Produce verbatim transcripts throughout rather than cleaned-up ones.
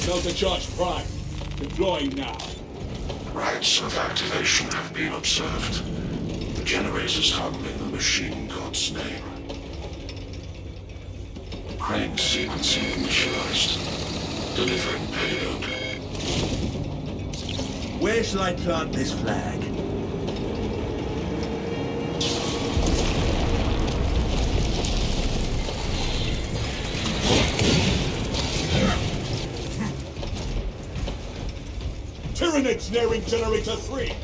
Countercharge prime. Deploying now. Rites of activation have been observed. The generators hum in the machine god's name. Crane sequencing initialized. Delivering payload. Where shall I plant this flag? Tyranids nearing generator three.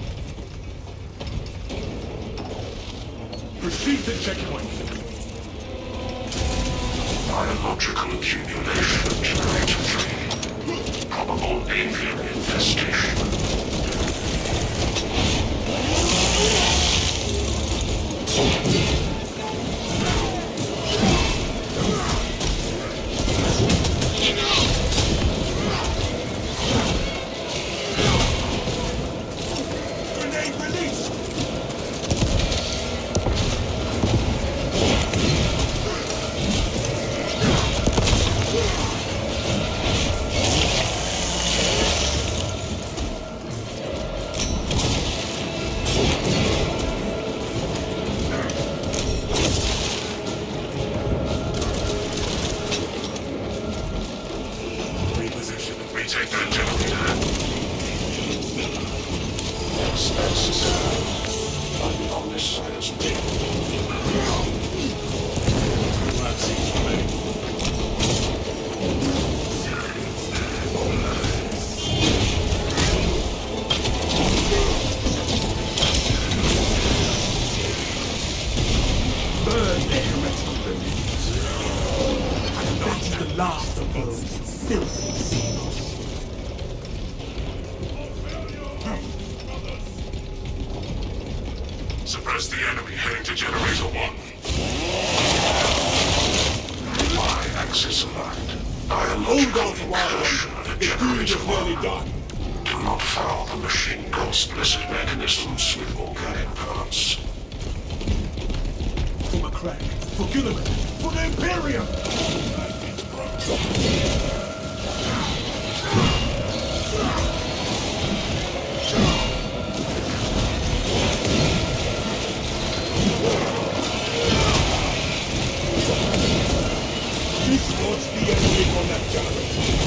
Proceed to checkpoint. Biological accumulation of generator three. Probable avian infestation. Suppress the enemy heading to generator one. Y-axis aligned. Biological incursion at generator one. Done. Do not foul the machine god's blessed mechanisms with organic parts. For McCrack, for Gilliman, for the Imperium! Dislodge the enemy from that generator.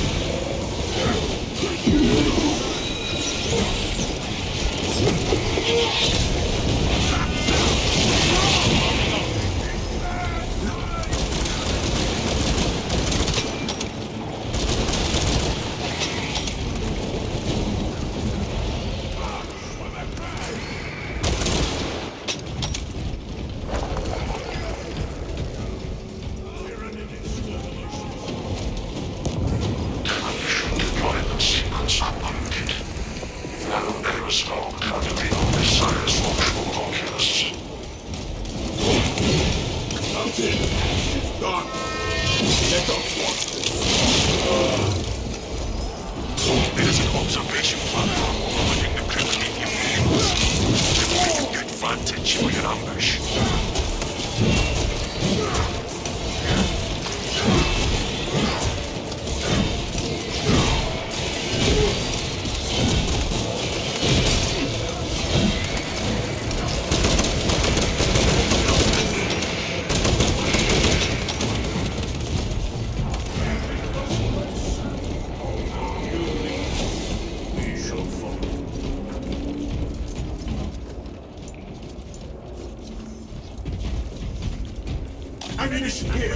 Ammunition here!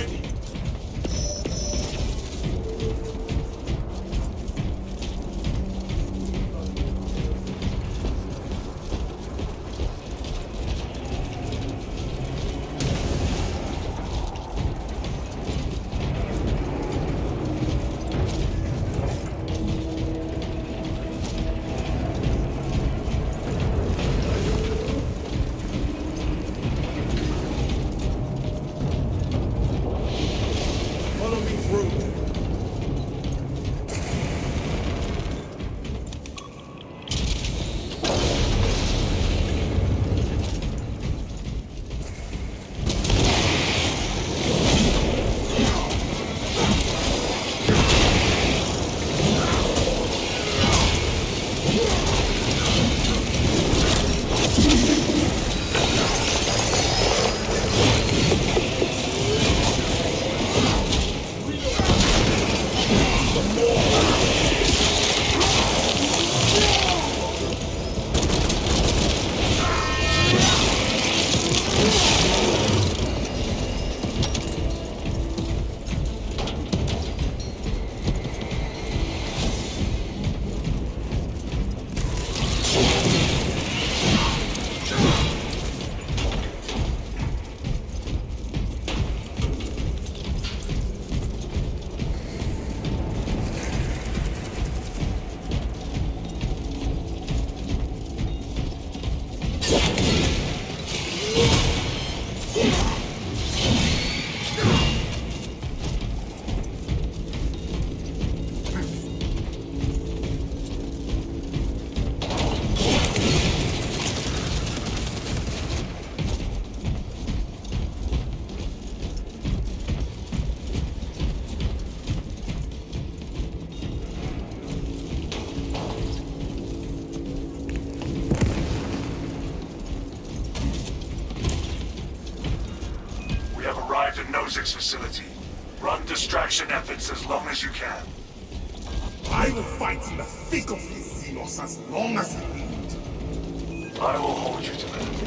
Facility. Run distraction efforts as long as you can. I will fight in the thick of these Xenos as long as I need. I will hold you to that.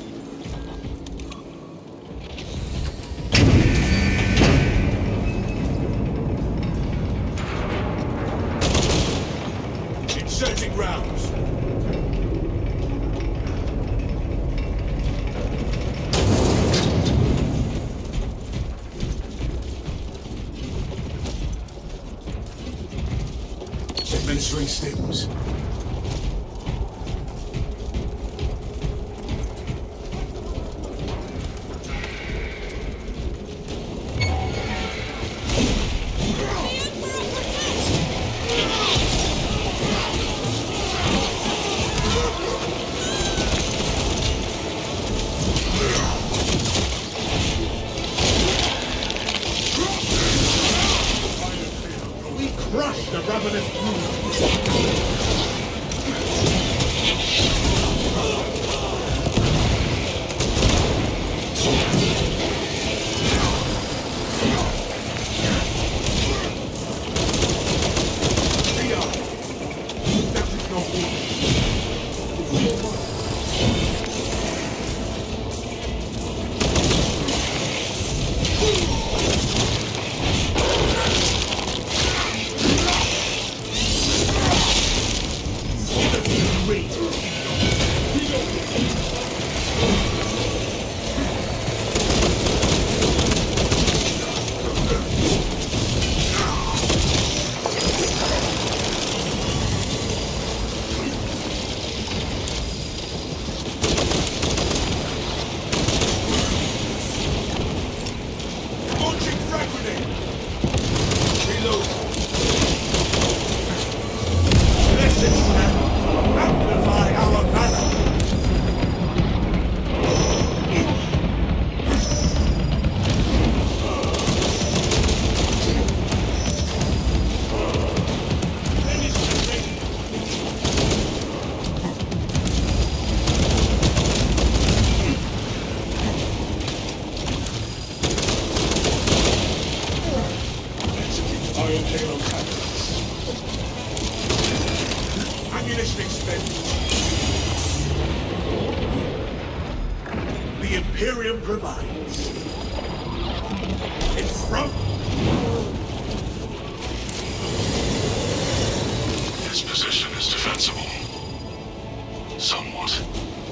Inserting rounds. Administering stims. Crush the ravenous brood. Ammunition expended. The Imperium provides. In front. His position is defensible. Somewhat.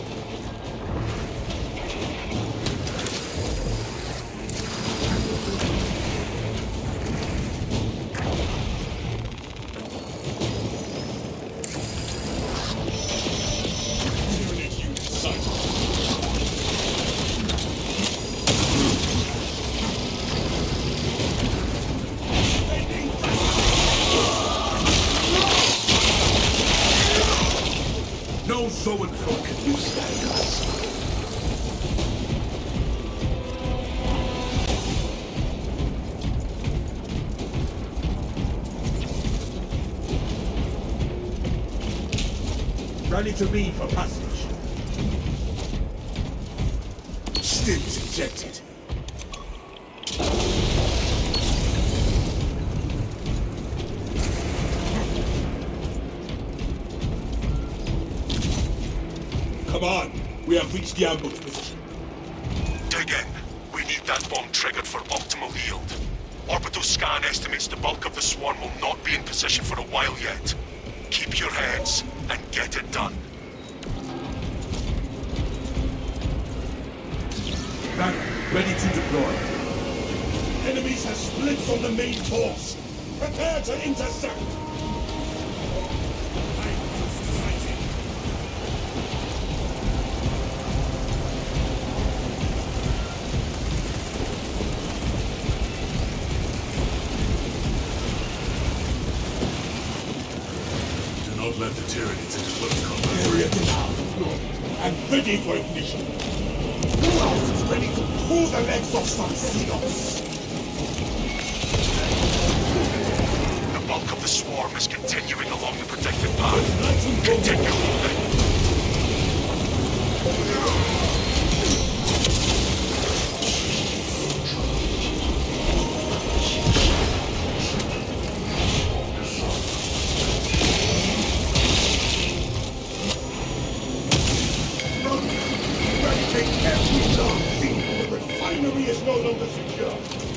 No so and so can you stand us. Rally to me for passage. Stims ejected. Come on! We have reached the ambush position. Dig in. We need that bomb triggered for optimal yield. Orbital scan estimates the bulk of the swarm will not be in position for a while yet. Keep your heads and get it done. Banner, ready to deploy. Enemies have split from the main force. Prepare to intercept. Do not let the tyranny take close combat. Area now. And ready for ignition. Who else is ready to pull the legs off some Xenos? The bulk of the swarm is continuing along the predicted path. Continue holding. The refinery is no longer secure.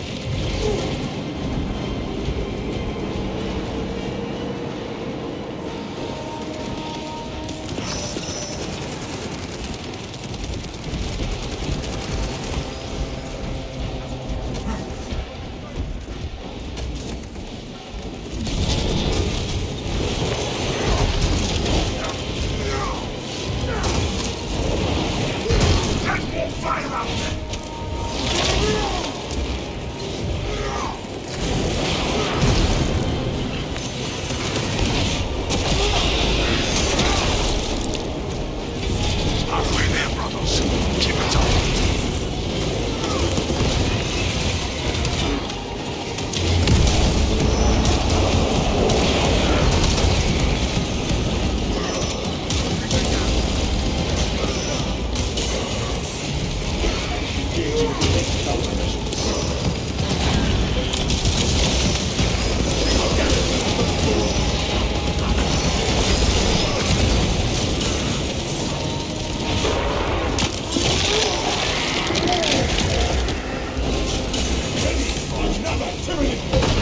Halfway there, brothers. Keep it up. Another tyranny!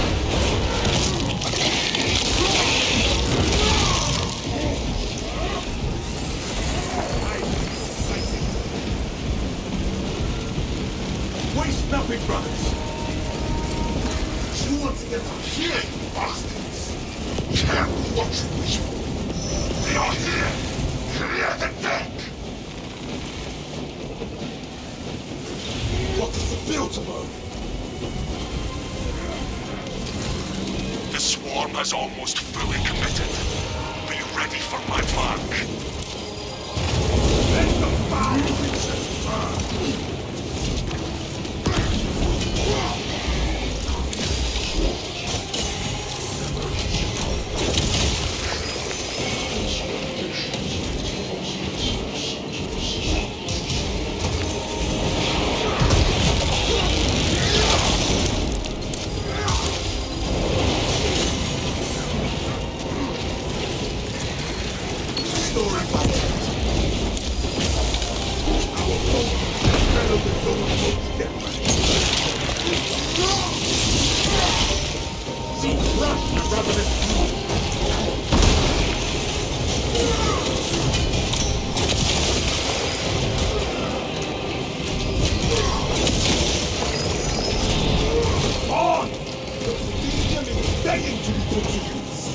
Waste nothing, brothers! You want to get up here, you bastards! Careful what you wish for. They are here! Clear the deck! What is the build tomorrow? The swarm has almost fully committed. Be ready for my mark. Let the foul creatures burn! Story by our boat fell with those boats different. See, crush rather than on! The medium is begging to be put to use.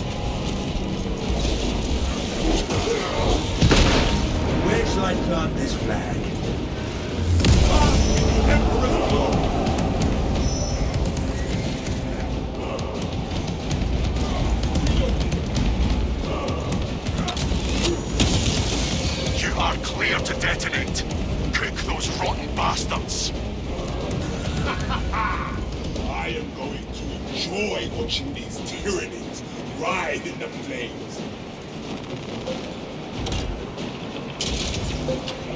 Where shall I plant this flag? Ah, the Emperor's glory! You are clear to detonate. Cook those rotten bastards. I am going to enjoy watching these tyrannies ride in the flames.